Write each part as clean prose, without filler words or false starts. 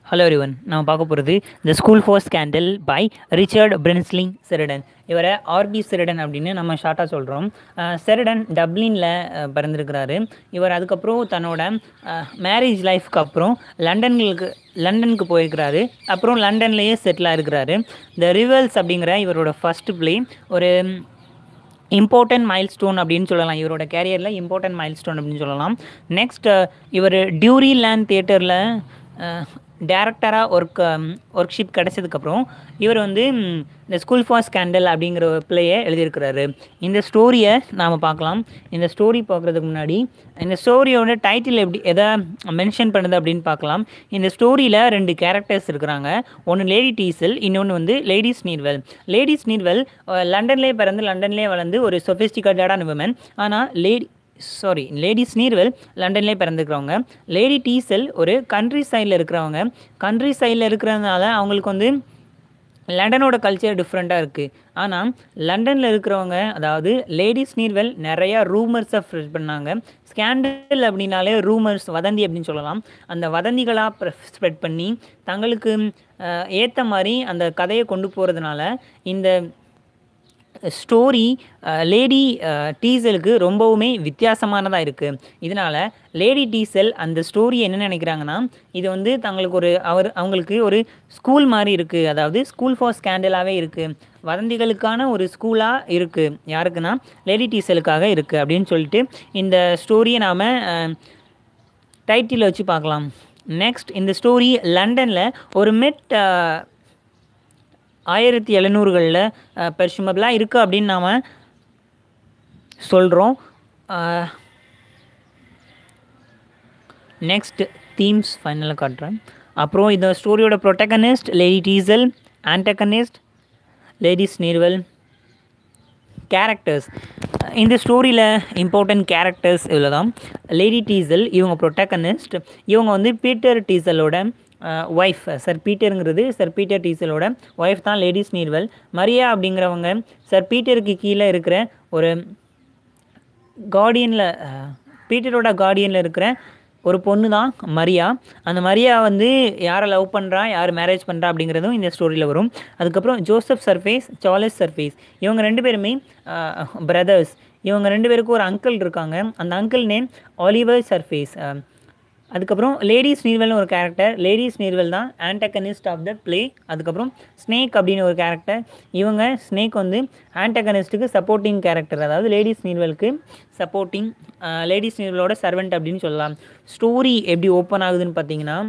Hello everyone நம்ம பார்க்க போகிறது the school for scandal by Richard Brinsley Sheridan. இவரை ஆர்பி செரிடன் அப்படின்னு நம்ம ஷார்ட்டாக சொல்கிறோம். செரிடன் டப்ளினில் பிறந்திருக்கிறாரு. இவர் அதுக்கப்புறம் தன்னோட மேரேஜ் லைஃப்க்கு அப்புறம் லண்டனுக்கு போயிருக்கிறாரு. அப்புறம் லண்டன்லேயே செட்டில் ஆகிருக்கிறாரு. த ரிவல்ஸ் அப்படிங்கிற இவரோட ஃபஸ்ட்டு ப்ளே ஒரு இம்பார்ட்டன்ட் மைல்ஸ்டோன் அப்படின்னு சொல்லலாம். இவரோட கேரியரில் இம்பார்ட்டன்ட் மைல்ஸ்டோன் அப்படின்னு சொல்லலாம். நெக்ஸ்ட் இவர் டியூரி லேண்ட் தியேட்டரில் டேரக்டராக ஒர்க்ஷிப் கிடச்சதுக்கப்புறம் இவர் வந்து இந்த ஸ்கூல் ஃபார் ஸ்கேண்டல் அப்படிங்கிற ஒரு பிளேயை எழுதியிருக்கிறாரு. இந்த ஸ்டோரியை நாம் பார்க்கலாம். இந்த ஸ்டோரி பார்க்குறதுக்கு முன்னாடி இந்த ஸ்டோரியோட டைட்டில் எதை மென்ஷன் பண்ணுது அப்படின்னு பார்க்கலாம். இந்த ஸ்டோரியில் 2 கேரக்டர்ஸ் இருக்கிறாங்க. ஒன்று லேடி டீசல், இன்னொன்று வந்து லேடி ஸ்னீர்வெல். லேடி ஸ்னீர்வெல் லண்டன்லேயே பிறந்து லண்டன்லேயே வளர்ந்து ஒரு சொஃபிஸ்டிகேட்டடான விமன். ஆனால் லேடி ஸ்னீர்வெல் லண்டன்லேயே பிறந்துக்கிறவங்க. லேடி டீசல் ஒரு கண்ட்ரி சைடில் இருக்கிறவங்க. கண்ட்ரி சைடில் இருக்கிறதுனால அவங்களுக்கு வந்து லண்டனோட கல்ச்சர் டிஃப்ரெண்ட்டாக இருக்குது. ஆனால் லண்டனில் இருக்கிறவங்க, அதாவது லேடி ஸ்னீர்வெல் நிறையா ரூமர்ஸை ஸ்ப்ரெட் பண்ணாங்க. ஸ்கேண்டல் அப்படின்னாலே ரூமர்ஸ், வதந்தி அப்படின்னு சொல்லலாம். அந்த வதந்திகளாக ஸ்ப்ரெட் பண்ணி தங்களுக்கு ஏற்ற மாதிரி அந்த கதையை கொண்டு போகிறதுனால இந்த ஸ்டோரி லேடி டீசலுக்கு ரொம்பவுமே வித்தியாசமானதாக இருக்குது. இதனால் லேடி டீசல் அந்த ஸ்டோரி என்ன நினைக்கிறாங்கன்னா, இது வந்து தங்களுக்கு அவங்களுக்கு ஒரு ஸ்கூல் மாதிரி இருக்குது. அதாவது ஸ்கூல் ஃபார் ஸ்கேண்டலாகவே இருக்குது, வதந்திகளுக்கான ஒரு ஸ்கூலாக இருக்குது. யாருக்குன்னா லேடி டீசலுக்காக இருக்குது அப்படின்னு சொல்லிட்டு இந்த ஸ்டோரியை நாம் டைட்டில் வச்சு பார்க்கலாம். நெக்ஸ்ட், இந்த ஸ்டோரி லண்டனில் ஒரு 1700களில் பெர்ஷுமபிளாக இருக்குது அப்படின்னு நாம் சொல்கிறோம். நெக்ஸ்ட் தீம்ஸ் ஃபைனலாக காட்டுறேன். அப்புறம் இந்த ஸ்டோரியோட protagonist lady Teazle, antagonist lady Sneerwell. Characters, இந்த ஸ்டோரியில் இம்பார்ட்டன்ட் கேரக்டர்ஸ் இவ்வளோ தான். லேடி டீசல் இவங்க ப்ரொட்டகனிஸ்ட். இவங்க வந்து பீட்டர் டீசலோட ஒய்ஃப். சர் பீட்டர் டீசலோட ஒய்ஃப் தான் லேடி ஸ்னீர்வெல். மரியா அப்படிங்கிறவங்க சர் பீட்டருக்கு கீழே இருக்கிற ஒரு பீட்டரோட கார்டியனில் இருக்கிற ஒரு பொண்ணு தான் மரியா. அந்த மரியா வந்து யாரை லவ் பண்ணுறா, யார் மேரேஜ் பண்ணுறா அப்படிங்கிறதும் இந்த ஸ்டோரியில் வரும். அதுக்கப்புறம் ஜோசப் சர்ஃபேஸ், சார்லஸ் சர்ஃபேஸ், இவங்க 2 பேருமே பிரதர்ஸ். இவங்க 2 பேருக்கும் ஒரு அங்கிள் இருக்காங்க. அந்த அங்கிள் நேம் ஆலிவர் சர்ஃபேஸ். அதுக்கப்புறம் லேடி ஸ்னீர்வெல்னு ஒரு கேரக்டர். லேடி ஸ்னீர்வெல் தான் ஆன்டகனிஸ்ட் ஆஃப் த ப்ளே. அதுக்கப்புறம் ஸ்னேக் அப்படின்னு ஒரு கேரக்டர். இவங்க ஸ்னேக் வந்து ஆன்டகனிஸ்ட்டுக்கு சப்போர்ட்டிங் கேரக்டர், அதாவது லேடி ஸ்னீர்வெலுக்கு சப்போர்ட்டிங், லேடி ஸ்னீர்வெலோட சர்வெண்ட் அப்படின்னு சொல்லலாம். ஸ்டோரி எப்படி ஓப்பன் ஆகுதுன்னு பார்த்தீங்கன்னா,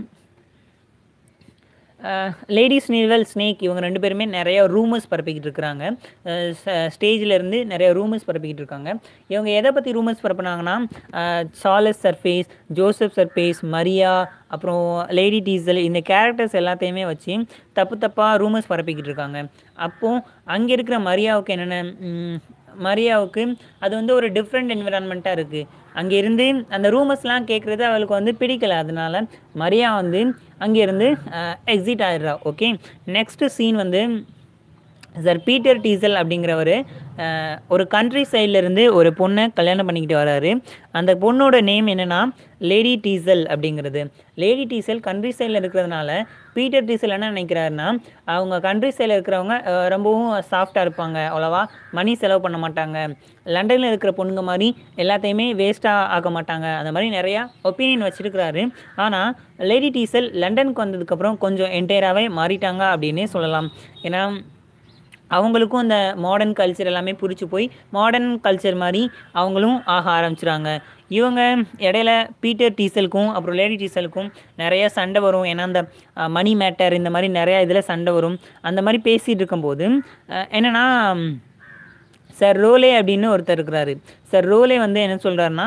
லேடி ஸ்னீர்வெல், ஸ்னேக் இவங்க 2 பேருமே நிறையா ரூமர்ஸ் பரப்பிக்கிட்டு இருக்கிறாங்க. ஸ்டேஜிலேருந்து நிறைய ரூமர்ஸ் பரப்பிக்கிட்டு இருக்காங்க. இவங்க எதை பற்றி ரூமர்ஸ் பரப்புனாங்கன்னா, Charles Surface, Joseph Surface, Maria, அப்புறம் லேடி டீசல், இந்த கேரக்டர்ஸ் எல்லாத்தையுமே வச்சு தப்பாக ரூமர்ஸ் பரப்பிக்கிட்டு இருக்காங்க. அப்போது அங்கே இருக்கிற மரியாவுக்கு அது வந்து ஒரு டிஃப்ரெண்ட் என்விரான்மெண்ட்டாக இருக்குது. அங்கேருந்து அந்த ரூமர்ஸ்லாம் கேட்குறது அவளுக்கு வந்து பிடிக்கலை. அதனால மரியா வந்து அங்கேருந்து எக்ஸிட் ஆகிடுறா. ஓகே, நெக்ஸ்ட்டு சீன் வந்து சர் பீட்டர் டீசல் அப்படிங்கிறவர் ஒரு கண்ட்ரி சைட்லேருந்து ஒரு பொண்ணை கல்யாணம் பண்ணிக்கிட்டு வராரு. அந்த பொண்ணோட நேம் என்னென்னா லேடி டீசல் அப்படிங்கிறது. லேடி டீசல் கண்ட்ரி சைடில் இருக்கிறதுனால பீட்டர் டீசல் என்ன நினைக்கிறாருன்னா, அவங்க கண்ட்ரி சைடில் இருக்கிறவங்க ரொம்பவும் சாஃப்டாக இருப்பாங்க, அவ்வளோவா மணி செலவு பண்ண மாட்டாங்க, லண்டனில் இருக்கிற பொண்ணுங்க மாதிரி எல்லாத்தையுமே வேஸ்ட்டாக ஆக்க மாட்டாங்க, அந்த மாதிரி நிறையா ஒப்பீனியன் வச்சுருக்கிறாரு. ஆனால் லேடி டீசல் லண்டனுக்கு வந்ததுக்கப்புறம் கொஞ்சம் என்டையராகவே மாறிட்டாங்க அப்படின்னே சொல்லலாம். ஏன்னா அவங்களுக்கும் இந்த மாடர்ன் கல்ச்சர் எல்லாமே பிடிச்சி போய் மாடர்ன் கல்ச்சர் மாதிரி அவங்களும் ஆக ஆரம்பிச்சிடுறாங்க. இவங்க இடையில பீட்டர் டீசலுக்கும் அப்புறம் லேடி டீசலுக்கும் நிறையா சண்டை வரும். ஏன்னா அந்த மணி மேட்டர் இந்த மாதிரி நிறையா இதில் சண்டை வரும். அந்த மாதிரி பேசிகிட்டு இருக்கும்போது என்னென்னா, சர் ரோலே அப்படின்னு ஒருத்தர் இருக்கிறாரு. சர் ரோலே வந்து என்ன சொல்கிறாருன்னா,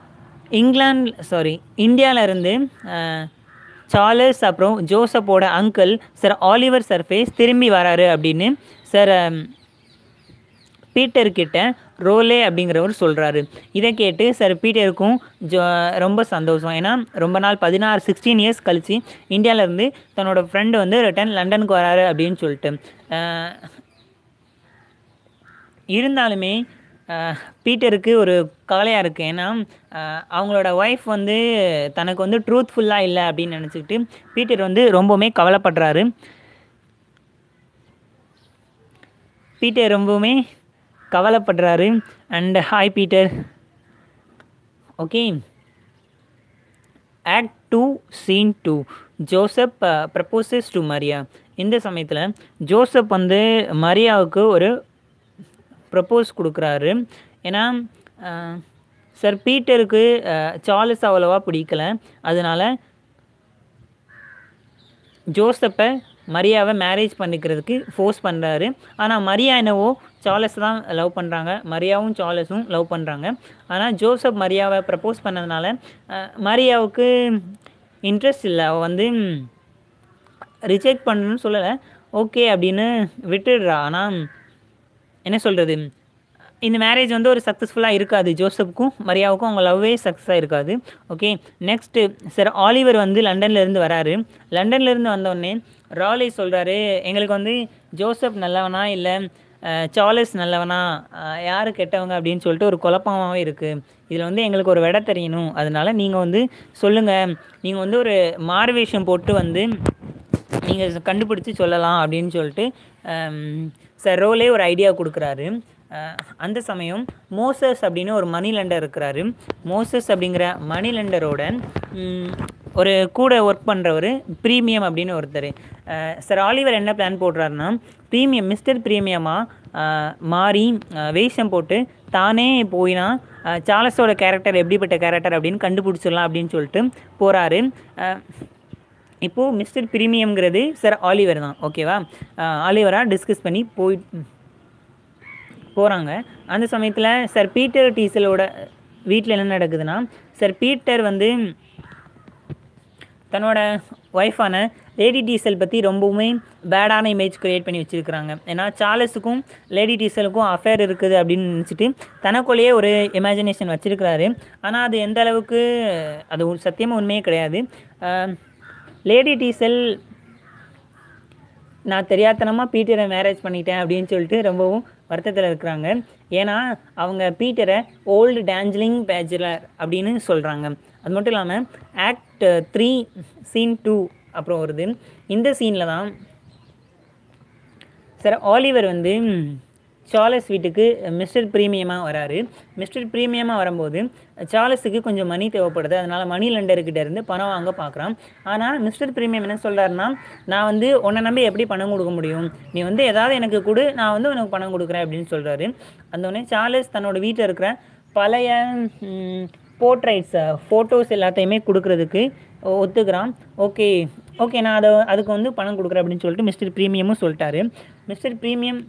இந்தியாவிலேருந்து சார்லஸ் அப்புறம் ஜோசப்போட அங்கிள் சர் ஆலிவர் சர்ஃபேஸ் திரும்பி வராரு அப்படின்னு சார் பீட்டர்கிட்ட ரோலே அப்படிங்கிறவர் சொல்கிறாரு. இதை கேட்டு சார் பீட்டருக்கும் ரொம்ப சந்தோஷம். ஏன்னா ரொம்ப நாள் 16 இயர்ஸ் கழித்து இந்தியாவிலேருந்து தன்னோட ஃப்ரெண்டு வந்து ரிட்டன் லண்டனுக்கு வராரு அப்படின்னு சொல்லிட்டு. இருந்தாலுமே பீட்டருக்கு ஒரு கவலையாக இருக்குது. ஏன்னா அவங்களோட ஒய்ஃப் வந்து தனக்கு வந்து ட்ரூத்ஃபுல்லாக இல்லை அப்படின்னு நினச்சிக்கிட்டு பீட்டர் வந்து ரொம்பவுமே கவலைப்படுறாரு. பீட்டர் ரொம்பவுமே கவலைப்படுறாரு. And hi Peter. Okay, act 2 scene 2 Joseph proposes to Maria. இந்த சமயத்தில் ஜோசப் வந்து மரியாவுக்கு ஒரு ப்ரப்போஸ் கொடுக்குறாரு. ஏன்னா சார் பீட்டருக்கு சார்லஸ் அவ்வளோவா பிடிக்கல, அதனால் ஜோசப்பை மரியாவை மேரேஜ் பண்ணிக்கிறதுக்கு ஃபோர்ஸ் பண்ணுறாரு. ஆனால் மரியா என்னவோ சார்லஸ் தான் லவ் பண்ணுறாங்க, மரியாவும் சார்லஸும் லவ் பண்ணுறாங்க. ஆனால் ஜோசப் மரியாவை ப்ரப்போஸ் பண்ணதுனால மரியாவுக்கு இன்ட்ரெஸ்ட் இல்லை. அவள் வந்து ரிஜெக்ட் பண்ணணும்னு சொல்லலை, ஓகே அப்படின்னு விட்டுடுறா. ஆனால் என்ன சொல்கிறது, இந்த மேரேஜ் வந்து ஒரு சக்ஸஸ்ஃபுல்லாக இருக்காது. ஜோசப்புக்கும் மரியாவுக்கும் அவங்க லவ்வே சக்ஸஸாக இருக்காது. ஓகே, நெக்ஸ்ட்டு சார் ஆலிவர் வந்து லண்டன்லேருந்து வராரு. லண்டன்லேருந்து வந்தோடனே ராலி சொல்கிறாரு, எங்களுக்கு வந்து ஜோசப் நல்லவனா இல்லை சார்லஸ் நல்லவனா, யார் கெட்டவங்க அப்படின்னு சொல்லிட்டு ஒரு குழப்பமாகவே இருக்குது. இதில் வந்து எங்களுக்கு ஒரு விடை தெரியணும், அதனால் நீங்கள் வந்து சொல்லுங்கள், நீங்கள் வந்து ஒரு மார்வேஷம் போட்டு வந்து நீங்கள் கண்டுபிடிச்சி சொல்லலாம் அப்படின்னு சொல்லிட்டு சார் ரோலே ஒரு ஐடியா கொடுக்குறாரு. அந்த சமயம் மோசஸ் அப்படின்னு ஒரு மணி லெண்டர் இருக்கிறாரு. மோசஸ் அப்படிங்கிற மணி லெண்டரோட ஒரு கூட ஒர்க் பண்ணுறவர் ப்ரீமியம் அப்படின்னு ஒருத்தர். சார் ஆலிவர் என்ன பிளான் போடுறாருன்னா, ப்ரீமியம் மிஸ்டர் ப்ரீமியமாக மாறி வேஷம் போட்டு தானே போயினா சார்லஸோட கேரக்டர் எப்படிப்பட்ட கேரக்டர் அப்படின்னு கண்டுபிடிச்சிடலாம் அப்படின்னு சொல்லிட்டு போகிறாரு. இப்போது மிஸ்டர் ப்ரீமியம்ங்கிறது சார் ஆலிவர் தான். ஓகேவா, ஆலிவராக டிஸ்கஸ் பண்ணி போகிறாங்க. அந்த சமயத்தில் சார் பீட்டர் டீசலோட வீட்டில் என்ன நடக்குதுன்னா, சார் பீட்டர் வந்து தன்னோட ஒய்ஃபான லேடி டீசல் பற்றி ரொம்பவுமே பேடான இமேஜ் க்ரியேட் பண்ணி வச்சுருக்கிறாங்க. ஏன்னா சார்லஸுக்கும் லேடி டீசலுக்கும் அஃபேர் இருக்குது அப்படின்னு நினச்சிட்டு தனக்குள்ளேயே ஒரு இமேஜினேஷன் வச்சுருக்கிறாரு. ஆனால் அது எந்த அளவுக்கு அது சத்தியமாக உண்மையே கிடையாது. லேடி டீசல் நான் தெரியாதனமாக பீட்டரை மேரேஜ் பண்ணிட்டேன் அப்படின்னு சொல்லிட்டு ரொம்பவும் வருத்தத்தில் இருக்கிறாங்க. ஏன்னா அவங்க பீட்டரை ஓல்டு டான்ஜலிங் பேச்சுலர் அப்படின்னு சொல்கிறாங்க. அது மட்டும் இல்லாமல் ஆக்ட் 3 சீன் 2 அப்புறம் வருது. இந்த சீனில் தான் சார் ஆலிவர் வந்து சார்லஸ் வீட்டுக்கு மிஸ்டர் ப்ரீமியமாக வராரு. மிஸ்டர் ப்ரீமியமாக வரும்போது சார்லஸுக்கு கொஞ்சம் மணி தேவைப்படுது, அதனால் மணி லெண்டர்கிட்ட இருந்து பணம் வாங்க பார்க்குறான். ஆனால் மிஸ்டர் ப்ரீமியம் என்ன சொல்கிறாருன்னா, நான் வந்து உன்னை நம்பி எப்படி பணம் கொடுக்க முடியும், நீ வந்து ஏதாவது எனக்கு கொடு, நான் வந்து உனக்கு பணம் கொடுக்குறேன் அப்படின்னு சொல்கிறாரு. அந்தோடனே சார்லஸ் தன்னோட வீட்டில் இருக்கிற பழைய போர்ட்ரைட்ஸ் ஃபோட்டோஸ் எல்லாத்தையுமே கொடுக்குறதுக்கு ஒத்துக்கிறான். ஓகே நான் அதுக்கு வந்து பணம் கொடுக்குறேன் அப்படின்னு சொல்லிட்டு மிஸ்டர் ப்ரீமியமும் சொல்லிட்டாரு. மிஸ்டர் ப்ரீமியம்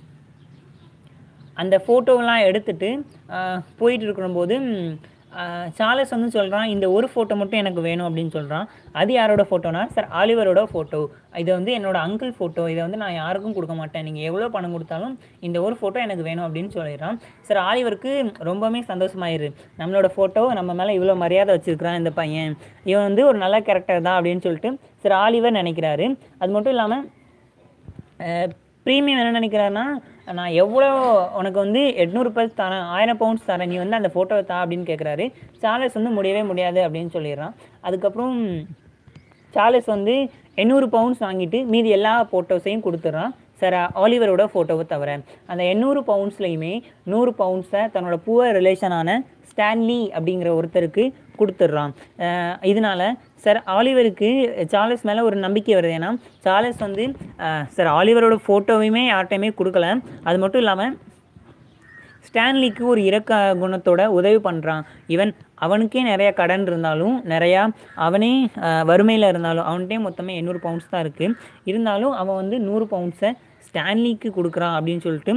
அந்த ஃபோட்டோவெலாம் எடுத்துகிட்டு போயிட்டு இருக்கிறபோது சார்லஸ் வந்து சொல்கிறான், இந்த ஒரு ஃபோட்டோ மட்டும் எனக்கு வேணும் அப்படின்னு சொல்கிறான். அது யாரோட ஃபோட்டோனா சார் ஆலிவரோட ஃபோட்டோ. இது வந்து என்னோடய அங்கிள் ஃபோட்டோ, இதை வந்து நான் யாருக்கும் கொடுக்க மாட்டேன், நீங்கள் எவ்வளோ பணம் கொடுத்தாலும் இந்த ஒரு ஃபோட்டோ எனக்கு வேணும் அப்படின்னு சொல்லிடுறான். சார் ஆலிவருக்கு ரொம்பவுமே சந்தோஷமாயிரு, நம்மளோட ஃபோட்டோ நம்ம மேலே இவ்வளோ மரியாதை வச்சுருக்கிறான் இந்த பையன், இவன் வந்து ஒரு நல்ல கேரக்டர் தான் அப்படின்னு சொல்லிட்டு சார் ஆலிவர் நினைக்கிறாரு. அது மட்டும் இல்லாமல் ப்ரீமியம் என்ன நினைக்கிறாருன்னா, நான் எவ்வளோ உனக்கு வந்து 800 பவுண்ட்ஸ் தரேன், 1000 பவுண்ட்ஸ் தரேன், நீ வந்து அந்த ஃபோட்டோவை தா அப்படின்னு கேட்குறாரு. சார்லஸ் வந்து முடியவே முடியாது அப்படின்னு சொல்லிடுறான். அதுக்கப்புறம் சார்லஸ் வந்து 800 பவுண்ட்ஸ் வாங்கிட்டு மீதி எல்லா ஃபோட்டோஸையும் கொடுத்துட்றான் சார் ஆலிவரோட ஃபோட்டோவை தவிர. அந்த 800 பவுண்ட்ஸ்லையுமே 100 பவுண்ட்ஸை தன்னோட புவர் ரிலேஷனான ஸ்டான்லி அப்படிங்கிற ஒருத்தருக்கு கொடுத்துட்றான். இதனால் சார் ஆலிவருக்கு சார்லஸ் மேலே ஒரு நம்பிக்கை வருது. ஏன்னா சார்லஸ் வந்து சார் ஆலிவரோட ஃபோட்டோவையுமே யார்கிட்டையுமே கொடுக்கல. அது மட்டும் இல்லாமல் ஸ்டான்லிக்கு ஒரு இரக்க குணத்தோட உதவி பண்ணுறான். ஈவன் அவனுக்கே நிறையா கடன் இருந்தாலும், நிறையா அவனே வறுமையில் இருந்தாலும், அவன்கிட்டே மொத்தமே 800 பவுண்ட்ஸ் தான் இருக்குது. இருந்தாலும் அவன் வந்து 100 பவுண்ட்ஸை ஸ்டான்லிக்கு கொடுக்குறான் அப்படின்னு சொல்லிட்டு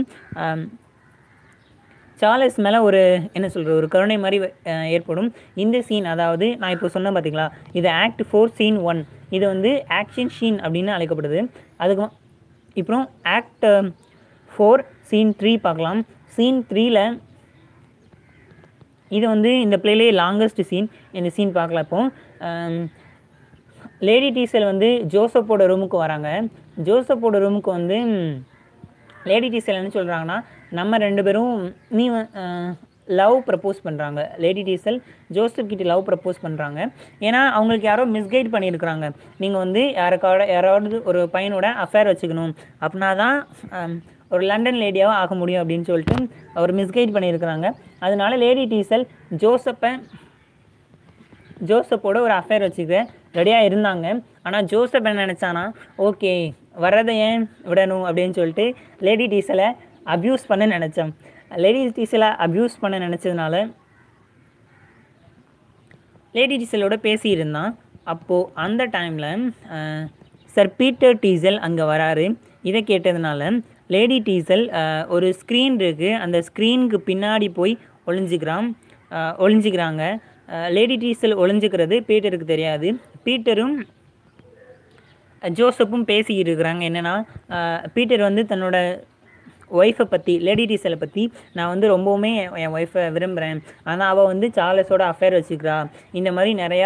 சார்லஸ் மேலே ஒரு என்ன சொல்கிறது, ஒரு கருணை மாதிரி ஏற்படும். இந்த சீன், அதாவது நான் இப்போ சொன்னேன் பார்த்தீங்களா, இது ஆக்ட் 4 சீன் 1, இது வந்து ஆக்ஷன் சீன் அப்படின்னு அழைக்கப்படுது. அதுக்கு இப்போ ஆக்ட் 4 சீன் 3 பார்க்கலாம். சீன் 3ல் இது வந்து இந்த பிளேலே லாங்கஸ்ட் சீன். இந்த சீன் பார்க்கலாம். இப்போ லேடி டீசல் வந்து ஜோசப்போட ரூமுக்கு வராங்க. ஜோசப்போட ரூமுக்கு வந்து லேடி டீசல் என்ன சொல்கிறாங்கன்னா, நம்ம 2 பேரும் நீ லவ் ப்ரப்போஸ் பண்ணுறாங்க. லேடி டீசல் ஜோசப் கிட்ட லவ் ப்ரப்போஸ் பண்ணுறாங்க. ஏன்னா அவங்களுக்கு யாரோ மிஸ்கைட் பண்ணியிருக்கிறாங்க. நீங்கள் வந்து யாராவது ஒரு பையனோட அஃபேர் வச்சுக்கணும் அப்படின்னா தான் ஒரு லண்டன் லேடியாகவும் ஆக முடியும் அப்படின்னு சொல்லிட்டு அவர் மிஸ்கைட் பண்ணியிருக்கிறாங்க. அதனால லேடி டீசல் ஜோசப்போட ஒரு அஃபேர் வச்சுக்க ரெடியாக இருந்தாங்க. ஆனால் ஜோசப் என்ன நினச்சானா, ஓகே வர்றதை ஏன் விடணும் அப்படின்னு சொல்லிட்டு லேடி டீசலை அப்யூஸ் பண்ண நினச்சேன். லேடி டீசலை அப்யூஸ் பண்ண நினச்சதுனால லேடி டீசலோட பேசியிருந்தான். அப்போது அந்த டைமில் சர் பீட்டர் டீசல் அங்கே வராரு. இதை கேட்டதுனால லேடி டீசல் ஒரு ஸ்க்ரீன் இருக்குது, அந்த ஸ்க்ரீனுக்கு பின்னாடி போய் ஒளிஞ்சிக்கிறாங்க. லேடி டீசல் ஒளிஞ்சிக்கிறது பீட்டருக்கு தெரியாது. பீட்டரும் ஜோசப்பும் பேசிக்கிட்டு இருக்கிறாங்க. என்னென்னா பீட்டர் வந்து தன்னோட ஒய்ஃபை பற்றி, லேடி டீசலை பற்றி, நான் வந்து ரொம்பவுமே என் ஒய்ஃபை விரும்புகிறேன், ஆனால் அவள் வந்து சார்லஸோட அஃபேர் வச்சுக்கிறா, இந்த மாதிரி நிறையா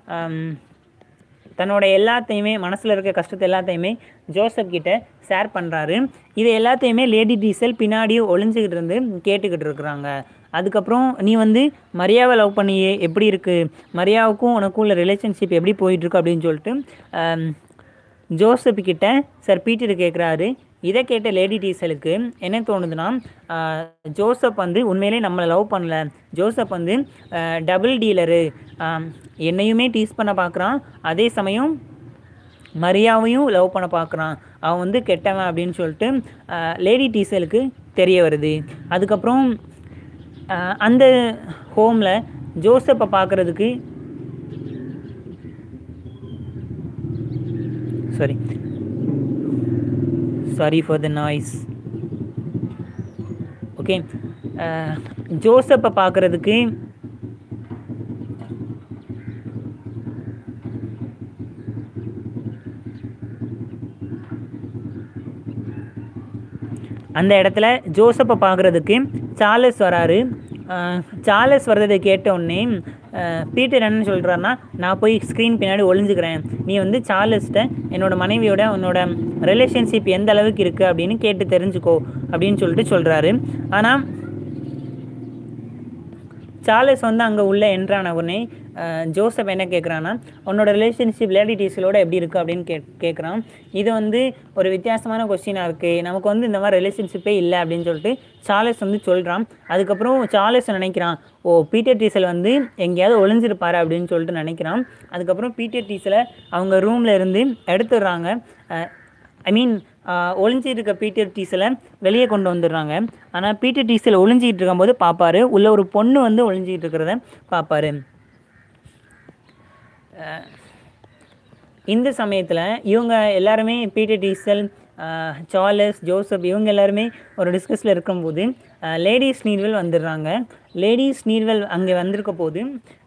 தன்னோட எல்லாத்தையுமே மனசில் இருக்க கஷ்டத்தை எல்லாத்தையுமே ஜோசப் கிட்ட ஷேர் பண்ணுறாரு. இது எல்லாத்தையுமே லேடி டீசல் பின்னாடியே ஒளிஞ்சிக்கிட்டு இருந்து கேட்டுக்கிட்டு இருக்கிறாங்க. அதுக்கப்புறம் நீ வந்து மரியாவை லவ் பண்ணியே, எப்படி இருக்குது, மரியாவுக்கும் உனக்கும் உள்ள ரிலேஷன்ஷிப் எப்படி போயிட்டுருக்கு அப்படின்னு சொல்லிட்டு ஜோசப் கிட்ட சர் பீட்டர் கேட்குறாரு. இதை கேட்ட லேடி டீசலுக்கு என்ன தோணுதுன்னா, ஜோசப் வந்து உண்மையிலே நம்மளை லவ் பண்ணல, ஜோசப் வந்து டபுள் டீலரு, என்னையுமே டீஸ் பண்ண பார்க்குறான், அதே சமயம் மரியாவையும் லவ் பண்ண பார்க்குறான், அவன் வந்து கெட்டவன் அப்படின்னு சொல்லிட்டு லேடி டீசலுக்கு தெரிய வருது. அதுக்கப்புறம் அந்த ஹோமில் ஜோசப்பை பார்க்குறதுக்கு sorry for the noise. Okay, ஜோசப்பை பார்க்குறதுக்கு அந்த இடத்துல ஜோசப்பை பார்க்குறதுக்கு சார்லஸ் வராரு. சார்லஸ் வர்றதை கேட்டவுடனே பீட்டர் என்னன்னு சொல்கிறாருன்னா, நான் போய் ஸ்க்ரீன் பின்னாடி ஒளிஞ்சுக்கிறேன், நீ வந்து சார்லஸ்கிட்ட என்னோடய மனைவியோட உன்னோட ரிலேஷன்ஷிப் எந்த அளவுக்கு இருக்குது அப்படின்னு கேட்டு தெரிஞ்சுக்கோ அப்படின்னு சொல்லிட்டு சொல்கிறாரு. ஆனால் சார்லஸ் வந்து அங்கே உள்ளே என்ட்ரான உடனே ஜோசப் என்ன கேட்குறான்னா, உன்னோட ரிலேஷன்ஷிப் லேடி டீசலோட எப்படி இருக்குது அப்படின்னு கேட்குறான். இது வந்து ஒரு வித்தியாசமான கொஸ்டினாக இருக்குது, நமக்கு வந்து இந்த மாதிரி ரிலேஷன்ஷிப்பே இல்லை அப்படின்னு சொல்லிட்டு சார்லஸ் வந்து சொல்கிறான். அதுக்கப்புறம் சார்லஸ் நினைக்கிறான், ஓ பீட்டர் டீசல் வந்து எங்கேயாவது ஒளிஞ்சிருப்பாரு அப்படின்னு சொல்லிட்டு நினைக்கிறான். அதுக்கப்புறம் பீட்டர் டீசலை அவங்க ரூமில் இருந்து எடுத்துடுறாங்க. ஒளிஞ்சிட்டு பீட்டர் டீசலை வெளியே கொண்டு வந்துடுறாங்க. ஆனால் பீட்டர் டீசல் ஒளிஞ்சிக்கிட்டு இருக்கும்போது பார்ப்பாரு, உள்ள ஒரு பொண்ணு வந்து ஒளிஞ்சிக்கிட்டு இருக்கிறத பார்ப்பாரு. இந்த சமயத்தில் இவங்க எல்லாருமே பீட்டர் டீசல், சார்லஸ், ஜோசப் இவங்க எல்லாருமே ஒரு டிஸ்கஸில் இருக்கும்போது லேடி ஸ்னீர்வெல் வந்துடுறாங்க. லேடி ஸ்னீர்வெல் அங்கே வந்திருக்க போது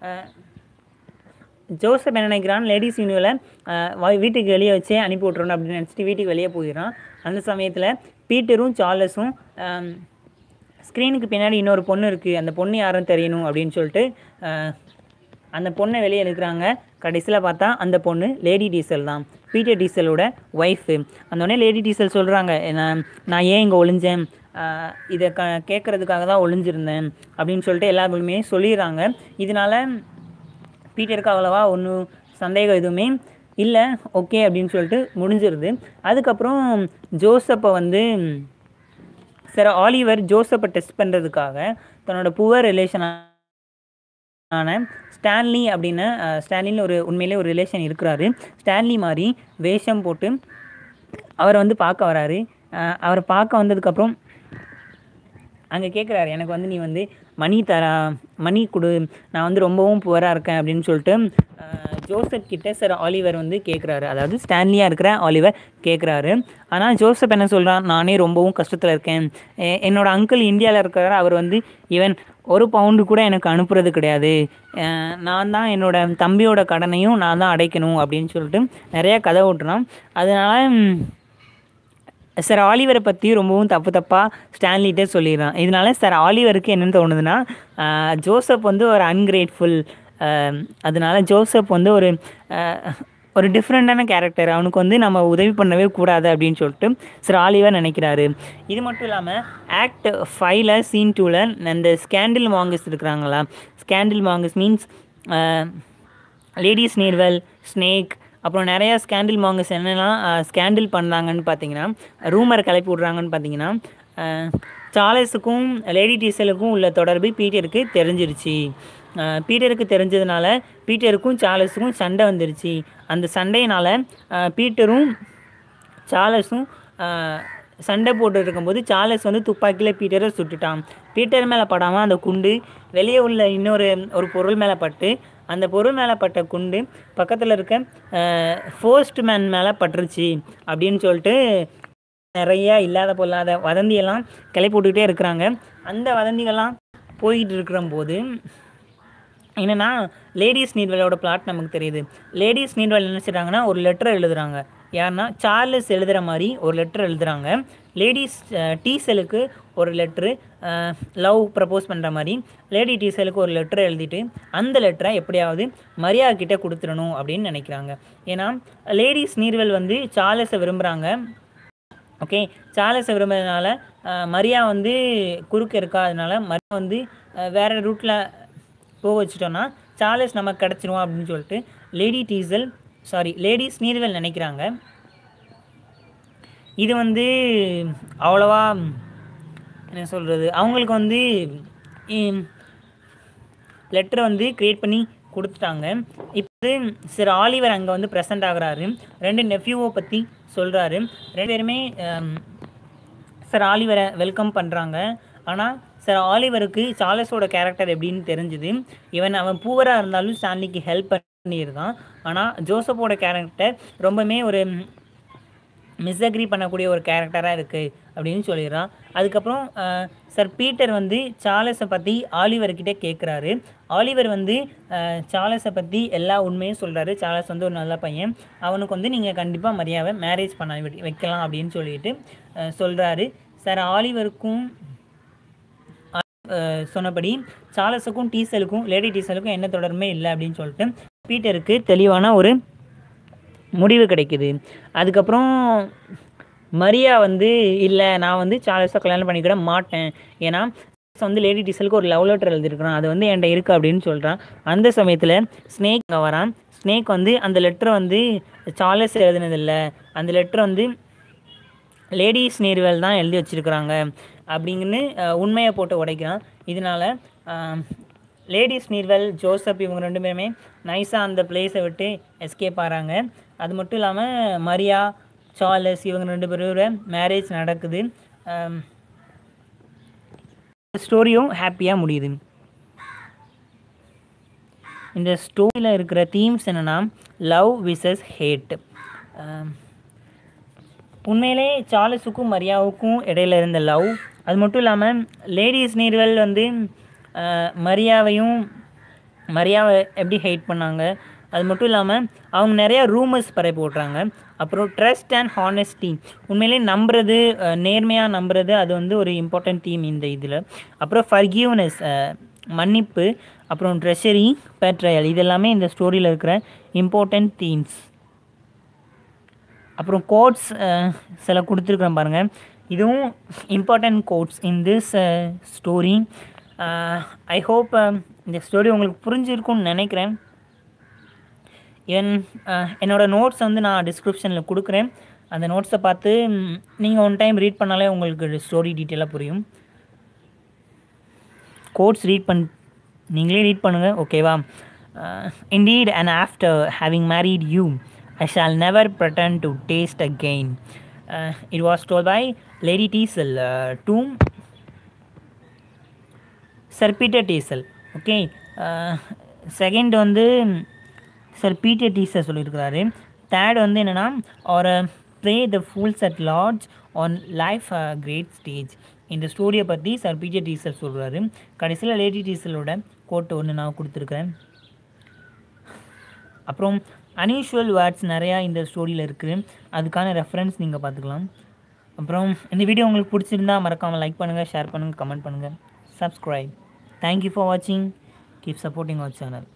ஜோசப் என்ன நினைக்கிறான், லேடி ஸ்னீர்வெலை வீட்டுக்கு வெளியே வச்சே அனுப்பி விட்றணும் அப்படின்னு நினச்சிட்டு வீட்டுக்கு வெளியே போயிடுறான். அந்த சமயத்தில் பீட்டரும் சார்லஸும் ஸ்க்ரீனுக்கு பின்னாடி இன்னொரு பொண்ணு இருக்குது, அந்த பொண்ணு யாரும் தெரியணும் அப்படின்னு சொல்லிட்டு அந்த பொண்ணை வெளியே எடுக்கிறாங்க. கடைசியில் பார்த்தா அந்த பொண்ணு லேடி டீசல் தான், பீட்டர் டீசலோட ஒய்ஃபு. அந்தோடனே லேடி டீசல் சொல்கிறாங்க, நான் ஏன் இங்கே ஒளிஞ்சேன், இதை கேட்குறதுக்காக தான் ஒளிஞ்சிருந்தேன் அப்படின்னு சொல்லிட்டு எல்லாருமே சொல்லிடுறாங்க. இதனால் பீட்டருக்கு அவ்வளோவா ஒன்றும் சந்தேகம் எதுவுமே இல்லை, ஓகே அப்படின்னு சொல்லிட்டு முடிஞ்சிருது. அதுக்கப்புறம் ஜோசப்பை வந்து சர் ஆலிவர் ஜோசப்பை டெஸ்ட் பண்ணுறதுக்காக தன்னோட புவர் ரிலேஷனான ஸ்டான்லி அப்படின்னு, ஸ்டான்லின்னு ஒரு உண்மையிலே ஒரு ரிலேஷன் இருக்கிறாரு, ஸ்டான்லி மாதிரி வேஷம் போட்டு அவரை வந்து பார்க்க வராரு. அவரை பார்க்க வந்ததுக்கப்புறம் அங்கே கேட்குறாரு, எனக்கு வந்து நீ வந்து மணி கொடு, நான் வந்து ரொம்பவும் புவராக இருக்கேன் அப்படின்னு சொல்லிட்டு ஜோசப் கிட்ட சார் ஆலிவர் வந்து கேட்குறாரு, அதாவது ஸ்டான்லியாக இருக்கிற ஆலிவர் கேட்குறாரு. ஆனால் ஜோசப் என்ன சொல்கிறான், நானே ரொம்பவும் கஷ்டத்தில் இருக்கேன், என்னோடய அங்கிள் இந்தியாவில் இருக்கிறார், அவர் வந்து ஈவன் ஒரு பவுண்டு கூட எனக்கு அனுப்புறது கிடையாது, நான் தான் என்னோடய தம்பியோட கடனையும் நான் தான் அடைக்கணும் அப்படின்னு சொல்லிட்டு நிறையா கதை ஓட்டுறான். அதனால் சார் ஆலிவரை பற்றி ரொம்பவும் தப்பாக ஸ்டான்லிகிட்டே சொல்லிடுறான். இதனால சார் ஆலிவருக்கு என்னென்னு தோணுதுன்னா, ஜோசப் வந்து ஒரு அன்கிரேட்ஃபுல், அதனால ஜோசப் வந்து ஒரு ஒரு டிஃப்ரெண்ட்டான கேரக்டர், அவனுக்கு வந்து நம்ம உதவி பண்ணவே கூடாது அப்படின்னு சொல்லிட்டு சர் ஆலிவர் நினைக்கிறாரு. இது மட்டும் இல்லாமல் ஆக்ட் 5ல் சீன் 2ல் அந்த ஸ்கேண்டில் மாங்கஸ் இருக்கிறாங்களா, scandal mongers means lady Sneerwell, Snake, அப்புறம் நிறையா ஸ்கேண்டில் மாங்கஸ் என்னெல்லாம் ஸ்கேண்டில் பண்ணாங்கன்னு பார்த்தீங்கன்னா, ரூமர் கிளப்பி விட்றாங்கன்னு பார்த்தீங்கன்னா, சார்லஸுக்கும் லேடி டீசலுக்கும் உள்ள தொடர்பு பீட்டருக்கு தெரிஞ்சிருச்சு. பீட்டருக்கு தெரிஞ்சதுனால பீட்டருக்கும் சார்லஸுக்கும் சண்டை வந்துருச்சு. அந்த சண்டையினால் பீட்டரும் சார்லஸும் சண்டை போட்டு இருக்கும்போது சார்லஸ் வந்து துப்பாக்கியில் பீட்டரை சுட்டுட்டான். பீட்டர் மேலே படாமல் அந்த குண்டு வெளியே உள்ள ஒரு பொருள் மேலே பட்டு, அந்த பொருள் மேலே பட்ட குண்டு பக்கத்தில் இருக்க ஃபோர்ஸ்ட் மேன் மேலே பட்டுருச்சு அப்படின்னு சொல்லிட்டு நிறையா இல்லாத பொல்லாத வதந்தியெல்லாம் கிளப்பி போட்டுக்கிட்டே இருக்கிறாங்க. அந்த வதந்திகள்லாம் போய்கிட்டு இருக்கிறம்போது என்னென்னா, லேடிஸ் நீர்வெலோட பிளாட் நமக்கு தெரியுது. லேடிஸ் நீர்வெல் என்ன செய்கிறாங்கன்னா, ஒரு லெட்டர் எழுதுகிறாங்க. யாருன்னா சார்லஸ் எழுதுகிற மாதிரி ஒரு லெட்டர் எழுதுகிறாங்க. லேடிஸ் டீசலுக்கு ஒரு லெட்ரு லவ் ப்ரப்போஸ் பண்ணுற மாதிரி லேடி டீசலுக்கு ஒரு லெட்டர் எழுதிட்டு அந்த லெட்டரை எப்படியாவது மரியா கிட்டே கொடுத்துடணும் அப்படின்னு நினைக்கிறாங்க. ஏன்னா லேடிஸ் நீர்வெல் வந்து சார்லஸை விரும்புகிறாங்க. ஓகே, சார்லஸை விரும்புறதுனால மரியா வந்து குறுக்க இருக்கா, அதனால மரியா வந்து வேறு ரூட்டில் போக வச்சுட்டோன்னா சார்லஸ் நமக்கு கிடச்சிருவோம் அப்படின்னு சொல்லிட்டு லேடிஸ் நீர்வெல் நினைக்கிறாங்க. இது வந்து அவ்வளோவா என்ன சொல்கிறது, அவங்களுக்கு வந்து லெட்டரை வந்து க்ரியேட் பண்ணி கொடுத்துட்டாங்க. இப்போ சர் ஆலிவர் அங்கே வந்து ப்ரெசென்ட் ஆகுறாரு. 2 நெஃப்யூவை பற்றி சொல்கிறாரு. 2 பேருமே சர் ஆலிவரை வெல்கம் பண்ணுறாங்க. ஆனால் சர் ஆலிவருக்கு சார்லஸோட கேரக்டர் எப்படின்னு தெரிஞ்சுது. அவன் பூவராக இருந்தாலும் ஸ்டான்லிக்கு ஹெல்ப் பண்ணியிருக்கான். ஆனால் ஜோசப்போட கேரக்டர் ரொம்பவுமே ஒரு மிஸ்அக்ரி பண்ணக்கூடிய ஒரு கேரக்டராக இருக்குது அப்படின்னு சொல்லிடுறான். அதுக்கப்புறம் சர் பீட்டர் வந்து சார்லஸை பற்றி ஆலிவர்கிட்ட கேட்குறாரு. ஆலிவர் வந்து சார்லஸை பற்றி எல்லா உண்மையும் சொல்கிறாரு. சார்லஸ் வந்து ஒரு நல்ல பையன், அவனுக்கு வந்து நீங்கள் கண்டிப்பாக மரியாவை மேரேஜ் பண்ண வைக்கலாம் அப்படின்னு சொல்லிட்டு சொல்கிறாரு. சர் ஆலிவருக்கும் சொன்னபடி சார்லஸுக்கும் டீசலுக்கும் லேடி டீசலுக்கும் என்ன தொடர்புமே இல்லை அப்படின்னு சொல்லிட்டு பீட்டருக்கு தெளிவான ஒரு முடிவு கிடைக்குது. அதுக்கப்புறம் மரியா வந்து இல்லை, நான் வந்து சார்லஸை கல்யாணம் பண்ணிக்கிட மாட்டேன், ஏன்னா வந்து லேடி டீசலுக்கு ஒரு லவ் லெட்டர் எழுதிருக்கிறான், அது வந்து என்கிட்ட இருக்குது அப்படின்னு சொல்கிறான். அந்த சமயத்தில் ஸ்னேக் அங்கே வரான். ஸ்னேக் வந்து அந்த லெட்டரை வந்து சார்லஸ் எழுதினதில்லை, அந்த லெட்டர் வந்து லேடிஸ் நீர்வெல் தான் எழுதி வச்சுருக்கிறாங்க அப்படிங்கன்னு உண்மையை போட்டு உடைக்கிறான். இதனால் லேடிஸ் நீர்வெல், ஜோசப் இவங்க 2 பேருமே நைஸாக அந்த பிளேஸை விட்டு எஸ்கேப் ஆகிறாங்க. அது மட்டும் இல்லாமல் மரியா, சார்லஸ் இவங்க 2 பேரோட மேரேஜ் நடக்குது. ஸ்டோரியும் ஹாப்பியாக முடியுது. இந்த ஸ்டோரியில் இருக்கிற தீம்ஸ் என்னென்னா, லவ் விசஸ் ஹேட். உண்மையிலே சார்லஸுக்கும் மரியாவுக்கும் இடையில இருந்த லவ், அது மட்டும் இல்லாமல் லேடிஸ் நீர்வெல் வந்து மரியாவை எப்படி ஹேட் பண்ணாங்க, அது மட்டும் இல்லாமல் அவங்க நிறையா ரூமர்ஸ் பரப்பி போடுறாங்க. அப்புறம் ட்ரஸ்ட் அண்ட் ஹானஸ்டி, உண்மையிலே நம்புறது, நேர்மையாக நம்புறது, அது வந்து ஒரு இம்பார்ட்டன்ட் தீம் இந்த இதில். அப்புறம் ஃபர்கிவ்னஸ், மன்னிப்பு, அப்புறம் ட்ரெஷரி, பேட்ரையல், இதெல்லாமே இந்த ஸ்டோரியில் இருக்கிற இம்பார்ட்டன்ட் தீம்ஸ். அப்புறம் கோட்ஸ் சில கொடுத்துருக்குறேன் பாருங்கள், இதுவும் important quotes in this story. I hope இந்த ஸ்டோரி உங்களுக்கு புரிஞ்சிருக்கும்னு நினைக்கிறேன். என்னோடய நோட்ஸ் வந்து நான் டிஸ்கிரிப்ஷனில் கொடுக்குறேன். அந்த நோட்ஸை பார்த்து நீங்கள் ஒன் டைம் ரீட் பண்ணாலே உங்களுக்கு ஸ்டோரி டீட்டெயிலாக புரியும். கோட்ஸ் நீங்களே ரீட் பண்ணுங்கள், ஓகேவா? Indeed, and after having married you, I shall never pretend to taste again. It was told by Lady Teasel to Sir Peter Teasel. Okay. Second வந்து sir Peter Teasel சொல்லியிருக்கிறாரு. Third வந்து என்னென்னா, ஒரு play the fools at large on life great stage. இந்த ஸ்டோரியை பற்றி sir Peter diesel சொல்கிறாரு. கடைசியில் லேடி டீசலோட கோட்டு ஒன்று நான் கொடுத்துருக்குறேன். அப்புறம் அன்யூஷுவல் வேர்ட்ஸ் நிறையா இந்த ஸ்டோரியில் இருக்குது, அதுக்கான ரெஃபரன்ஸ் நீங்கள் பார்த்துக்கலாம். அப்புறம் இந்த வீடியோ உங்களுக்கு பிடிச்சிருந்தா மறக்காமல் லைக் பண்ணுங்கள், ஷேர் பண்ணுங்கள், கமெண்ட் பண்ணுங்கள், சப்ஸ்கிரைப். தேங்க்யூ ஃபார் வாட்சிங். Keep supporting our channel.